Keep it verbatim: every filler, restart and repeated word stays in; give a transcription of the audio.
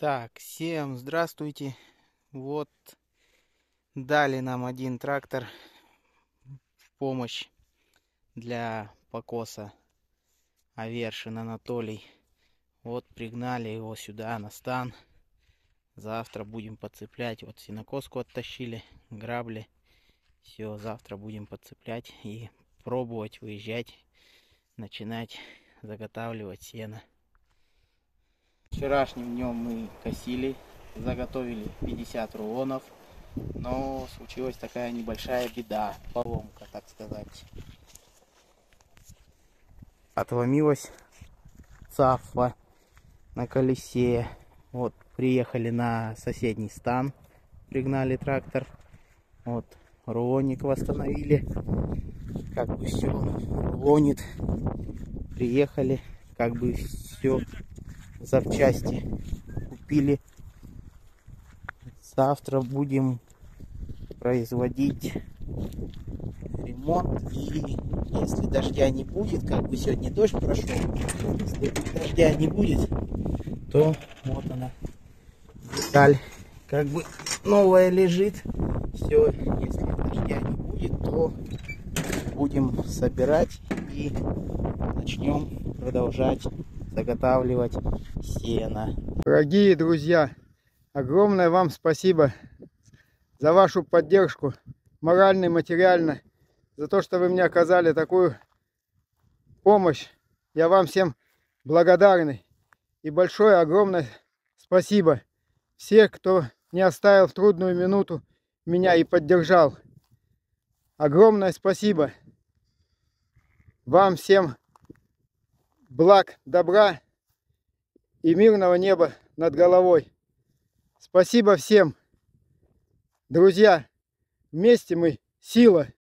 Так, всем здравствуйте. Вот дали нам один трактор в помощь для покоса. Авершин Анатолий. Вот пригнали его сюда на стан. Завтра будем подцеплять. Вот сенокоску оттащили, грабли. Все, завтра будем подцеплять и пробовать выезжать, начинать заготавливать сено. Вчерашним днем мы косили, заготовили пятьдесят рулонов, но случилась такая небольшая беда, поломка, так сказать. Отломилась цафа на колесе. Вот приехали на соседний стан, пригнали трактор. Вот рулонник восстановили, как бы все рулонит. Приехали, как бы все запчасти купили. Завтра будем производить ремонт, и если дождя не будет, как бы сегодня дождь прошел, если дождя не будет, то вот она, деталь как бы новая лежит. Все, если дождя не будет, то будем собирать и начнем продолжать заготавливать сено. Дорогие друзья, огромное вам спасибо за вашу поддержку, морально и материально, за то, что вы мне оказали такую помощь. Я вам всем благодарный. И большое, огромное спасибо всех, кто не оставил в трудную минуту меня и поддержал. Огромное спасибо. Вам всем благ, добра и мирного неба над головой. Спасибо всем. Друзья, вместе мы сила.